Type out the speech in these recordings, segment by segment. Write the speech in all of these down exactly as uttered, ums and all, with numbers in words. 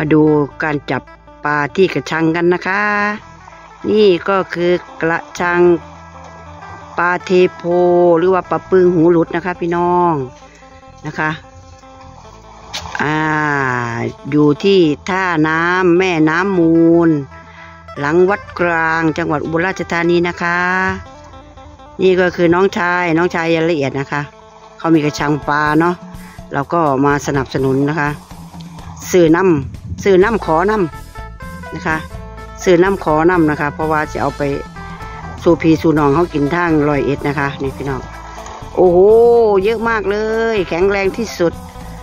มาดูการจับปลาที่กระชังกันนะคะนี่ก็คือกระชังปลาเทโพหรือว่าปลาปึงหูหลุดนะคะพี่น้องนะคะอ่าอยู่ที่ท่าน้ำแม่น้ำมูลหลังวัดกลางจังหวัดอุบลราชธานีนะคะนี่ก็คือน้องชายน้องชายยายละเอียดนะคะเขามีกระชังปลาเนาะเราก็มาสนับสนุนนะคะซื้อน้ำซื้อน้ำขอน้ำนะคะซื้อน้ำขอน้ำนะคะเพราะว่าจะเอาไปสู่พี่สู่น้องเขากินทางร้อยเอ็ดนะคะนี่พี่น้องโอ้โหเยอะมากเลยแข็งแรงที่สุด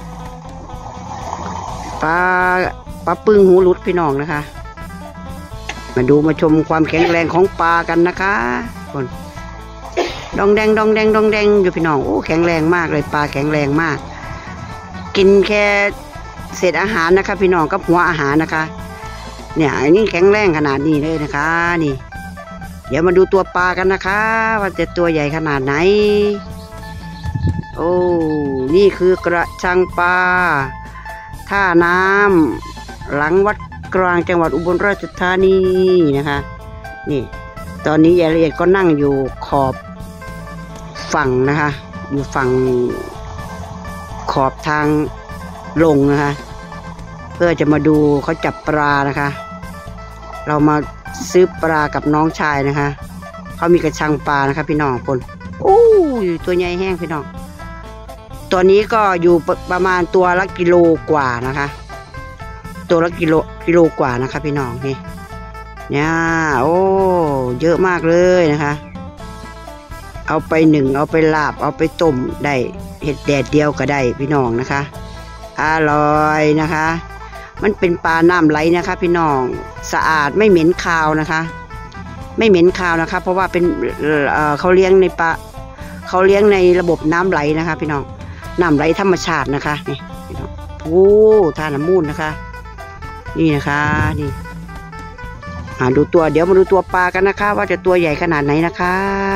ปลาปลาปึงหูหลุดพี่น้องนะคะมาดูมาชมความแข็งแรงของปลากันนะคะคนดองแดงดองแดงดองแดงอยู่พี่น้องโอ้แข็งแรงมากเลยปลาแข็งแรงมากกินแค่เศษอาหารนะคะพี่น้องกับหัวอาหารนะคะเนี่ยอันนี้แข็งแรงขนาดนี้เลยนะคะนี่เดี๋ยวมาดูตัวปลากันนะคะว่าจะตัวใหญ่ขนาดไหนโอ้นี่คือกระชังปลาท่าน้ำหลังวัดกลางจังหวัดอุบลราชธานีนะคะนี่ตอนนี้ยายละเอียดก็นั่งอยู่ขอบฝั่งนะคะอยู่ฝั่งขอบทางลงนะคะเพื่อจะมาดูเขาจับปลานะคะเรามาซื้อปลากับน้องชายนะคะเขามีกระชังปลานะคะพี่น้องคนโอ้ยตัวใหญ่แห้งพี่น้องตัวนี้ก็อยู่ประมาณตัวละกิโลกว่านะคะตัวละกิโลกิโลกว่านะคะพี่น้องนี่เนี่ยโอ้เยอะมากเลยนะคะเอาไปหนึ่งเอาไปลาบเอาไปต้มได้เห็ดแดดเดียวก็ได้พี่น้องนะคะอร่อยนะคะมันเป็นปลาน้ำไหลนะคะพี่น้องสะอาดไม่เหม็นคาวนะคะไม่เหม็นคาวนะคะเพราะว่าเป็นเอ่อเขาเลี้ยงในปลาเขาเลี้ยงในระบบน้ำไหลนะคะพี่น้องน้ำไหลธรรมชาตินะคะนี่พี่น้องโอ้ท่าน้ำมูลนะคะนี่นะคะนี่มาดูตัวเดี๋ยวมาดูตัวปลากันนะคะว่าจะตัวใหญ่ขนาดไหนนะคะ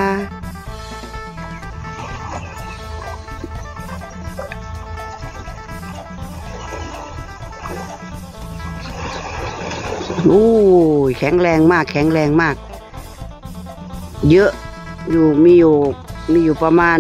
โอ้ยแข็งแรงมากแข็งแรงมากเยอะอยู่มีอยู่มีอยู่ประมาณ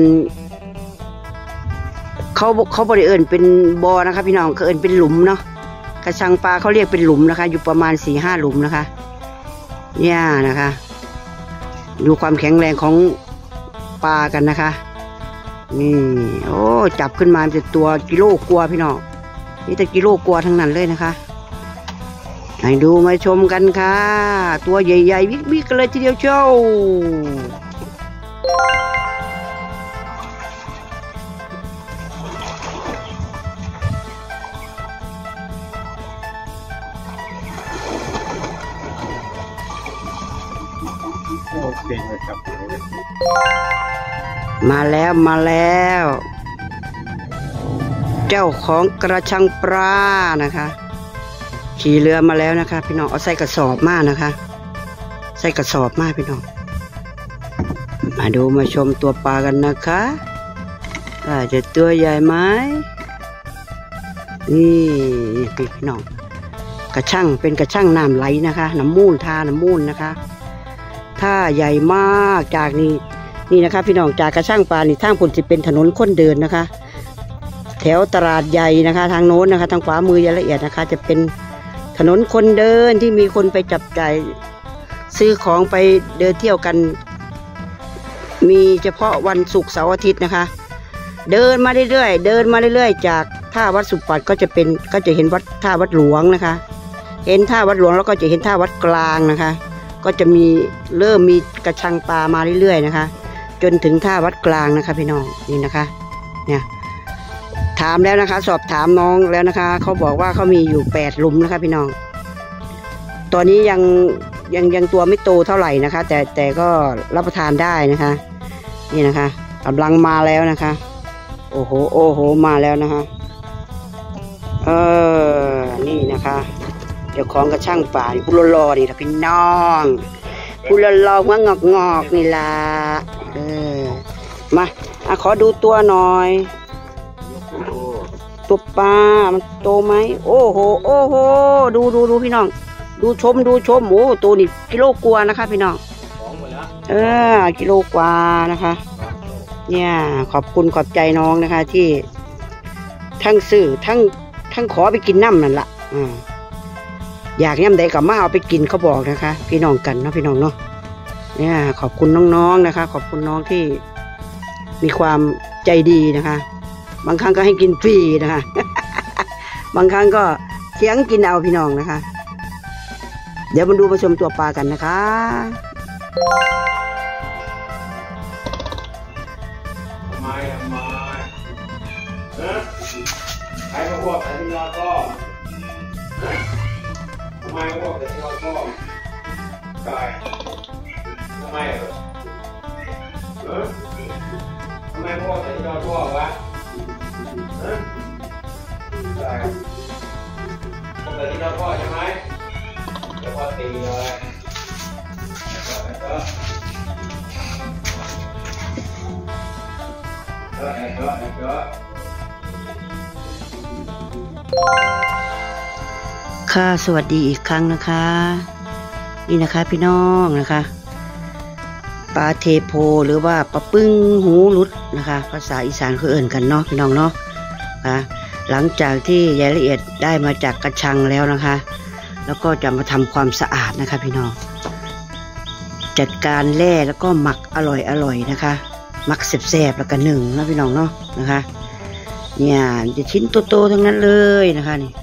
เขาเขาบริเอิญเป็นบ่อนะคะพี่น้องเขาเอิญเป็นหลุมเนาะกระชังปลาเขาเรียกเป็นหลุมนะคะอยู่ประมาณสี่ห้าหลุมนะคะเนี่ยนะคะดูความแข็งแรงของปลากันนะคะนี่โอ้จับขึ้นมาเป็นตัวกิโลกว่าพี่น้องนี่แต่กิโลกว่าทั้งนั้นเลยนะคะให้ดูมาชมกันค่ะตัวใหญ่ๆวิกๆกันเลยทีเดียวเจ้ามาแล้วมาแล้วเจ้าของกระชังปลานะคะขี่เรือมาแล้วนะคะพี่น้องเอาใส่กระสอบมานะคะใส่กระสอบมาพี่น้องมาดูมาชมตัวปลากันนะคะว่าจะตัวใหญ่ไหมนี่พี่น้องกระชังเป็นกระชังน้ำไหลนะคะน้ำมูลท่าน้ำมูลนะคะท่าใหญ่มากจากนี้นี่นะคะพี่น้องจากกระชังปลานี่ทางผลจะเป็นถนนคนเดินนะคะแถวตลาดใหญ่นะคะทางโน้นนะคะทางขวามือละเอียดนะคะจะเป็นถนนคนเดินที่มีคนไปจับจ่ายซื้อของไปเดินเที่ยวกันมีเฉพาะวันศุกร์เสาร์อาทิตย์นะคะเดินมาเรื่อยๆเดินมาเรื่อยๆจากท่าวัดสุปัตก็จะเป็นก็จะเห็นวัดท่าวัดหลวงนะคะเห็นท่าวัดหลวงแล้วก็จะเห็นท่าวัดกลางนะคะก็จะมีเริ่มมีกระชังปลามาเรื่อยๆนะคะจนถึงท่าวัดกลางนะคะพี่น้องนี่นะคะเนี่ยถามแล้วนะคะสอบถามน้องแล้วนะคะเขาบอกว่าเขามีอยู่แปดหลุมนะคะพี่น้องตอนนี้ยังยังยังตัวไม่โตเท่าไหร่นะคะแต่แต่ก็รับประทานได้นะคะนี่นะคะกำลังมาแล้วนะคะโอ้โหโอ้โหมาแล้วนะคะเออนี่นะคะเจ้าของกระช่างป่าผู้รอๆนี่ละพี่น้องผู้รอๆหัวงอกงอกนี่ละเออมาอ่ะขอดูตัวหน่อยตัวปลามันโตไหมโอ้โหโอ้โหดูดูดูพี่น้องดูชมดูชมโอ้ตัวนี่กิโลกว่านะคะพี่น้องเออกิโลกว่านะคะเนี่ยขอบคุณขอบใจน้องนะคะที่ทั้งซื้อทั้งทั้งขอไปกินน้ำนั่นละอ่าอยากย่ำใดกับมาเอาไปกินเขาบอกนะคะพี่น้องกันเนาะพี่น้องเนาะเนี่ยขอบคุณน้องๆนะคะขอบคุณน้องที่มีความใจดีนะคะบางครั้งก็ให้กินฟรีนะคะ บางครั้งก็เที่ยงกินเอาพี่น้องนะคะเดี๋ยวมาดูมาชมตัวปลากันนะคะทำไมทำไมนะใครมาพวกใครที่ยอดก็ทำไมมาพวกใครที่ยอดก็ใช่ทำไมเหรอเออทำไมพวกใครที่ยอดก็วะเออใช่พวกใครที่ยอดก็ใช่ไหมเดี๋ยวพอตีเลยแล้วก็ค่ะสวัสดีอีกครั้งนะคะนี่นะคะพี่น้องนะคะปลาเทโพหรือว่าปลาปึ้งหูรุดนะคะภาษาอีสานเขาเอ่นกันเนาะพี่น้องเนาะค่ะหลังจากที่ยายละเอียดได้มาจากกระชังแล้วนะคะแล้วก็จะมาทำความสะอาดนะคะพี่น้องจัดการแล่แล้วก็หมักอร่อยอร่อยนะคะมักแซ่บๆแล้วก็หนึ่งนะพี่น้องเนาะนะคะเนี่ยจะชิ้นโตๆทั้งนั้นเลยนะคะนี่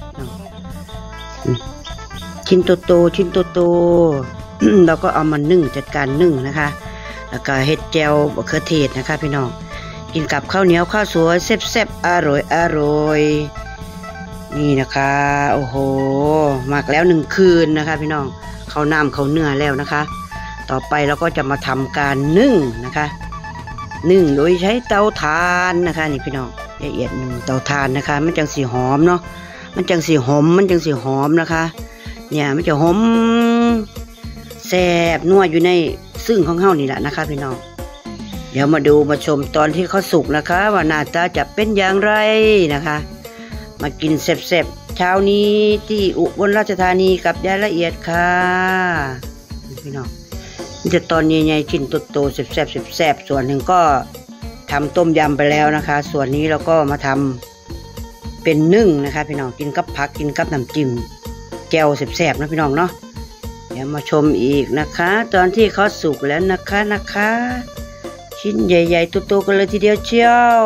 ชิ้นโตๆชิ้นโตๆเราก็เอามานึ่งจัดการนึ่งนะคะแล้วก็เห็ดแจ่วมะเขือเทศนะคะพี่น้องกินกับข้าวเหนียวข้าวสวยแซ่บๆอร่อยอร่อยนี่นะคะโอ้โหหมักแล้วหนึ่งคืนนะคะพี่น้องเข้าน้ำเข้าเนื้อแล้วนะคะต่อไปเราก็จะมาทำการนึ่งนะคะนึ่งโดยใช้เตาถ่านนะคะนี่พี่น้องละเอียดหนึ่งเตาถ่านนะคะมันจังสีหอมเนาะมันจังสีหอมมันจังสีหอมนะคะเนี่ยมันจะหอมแซ่บนัวอยู่ในซึ่งของเฮานี่แหละนะคะพี่น้องเดี๋ยวมาดูมาชมตอนที่เขาสุกนะคะว่าหน้าตาจะเป็นอย่างไรนะคะมากินแซ่บๆเช้านี้ที่อุบลราชธานีกับยายละเอียดค่ะพี่น้องจะตอนใหญ่ๆชิ้นโตๆแซ่บๆแซ่บๆส่วนหนึ่งก็ทำต้มยำไปแล้วนะคะส่วนนี้เราก็มาทำเป็นนึ่งนะคะพี่น้องกินกับผักกินกับน้ำจิ้มแจ่วแซ่บๆนะพี่น้องเนาะเดี๋ยวมาชมอีกนะคะตอนที่เขาสุกแล้วนะคะนะคะชิ้นใหญ่ๆโตๆกันเลยทีเดียวเชียว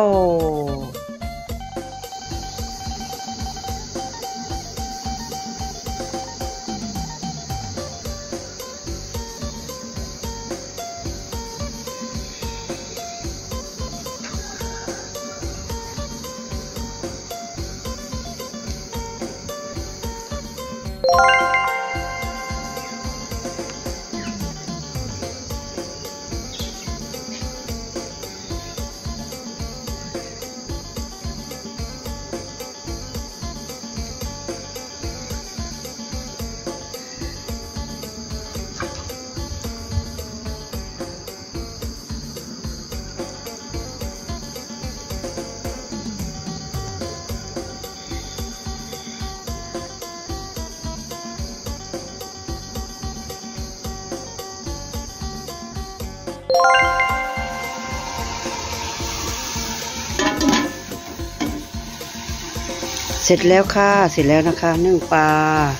เสร็จแล้วค่ะเสร็จแล้วนะคะนึ่งปลา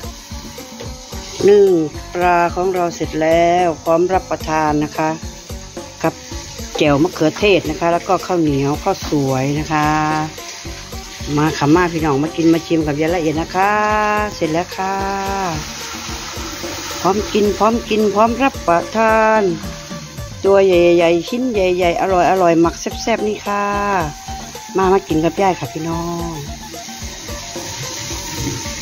นึ่งปลาของเราเสร็จแล้วพร้อมรับประทานนะคะกับแจ่วมะเขือเทศนะคะแล้วก็ข้าวเหนียวข้าวสวยนะคะมาขม่าพี่น้องมากินมาชิมกับยายละเอียดนะคะเสร็จแล้วค่ะพร้อมกินพร้อมกินพร้อมรับประทานตัวใหญ่ๆชิ้นใหญ่ๆอร่อยอร่อยหมักแซ่บๆนี่ค่ะมามากินกับยายค่ะพี่น้อง